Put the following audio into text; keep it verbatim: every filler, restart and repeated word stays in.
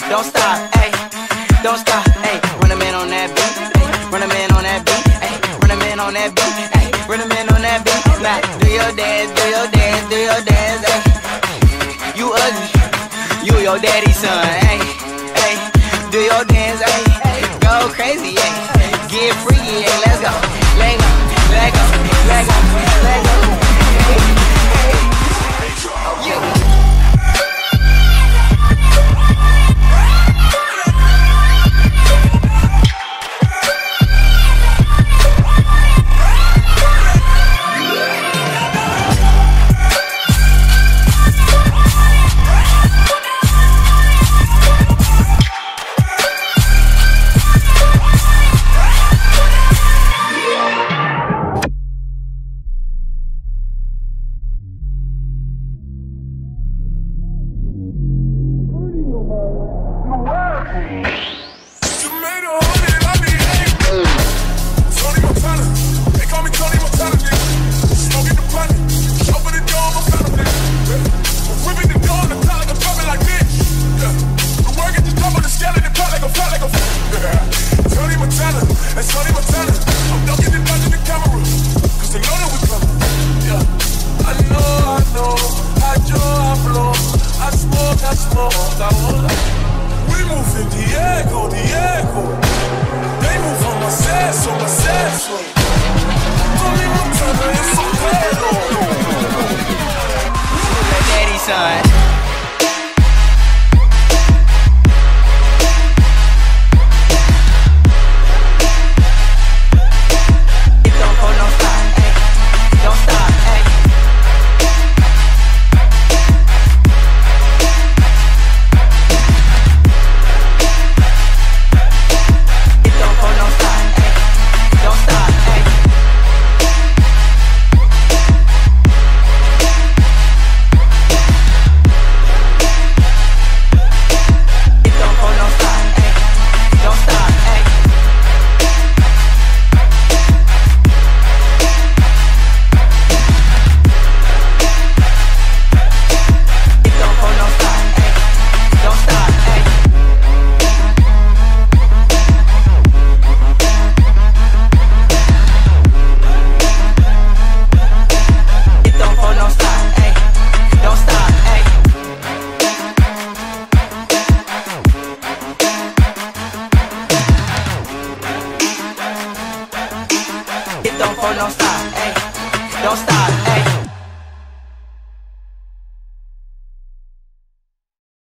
don't stop, ayy, don't stop, ayy. Run a man on that beat, ayy, run a man on that beat, ayy, run a man on that beat, ayy, run a man on that beat. Now do your dance, do your dance, do your dance, ayy. You ugly, you your daddy's son, ayy, ayy. Do your dance, ayy, go crazy, ayy. Get freaky, ayy, let's go, let go, let go, let go, let go. Yeah. We move in Diego, Diego. They move on my seso, my seso. Tony Montana is so pedo. My daddy's son. Don't stop, ayy, don't stop, ayy.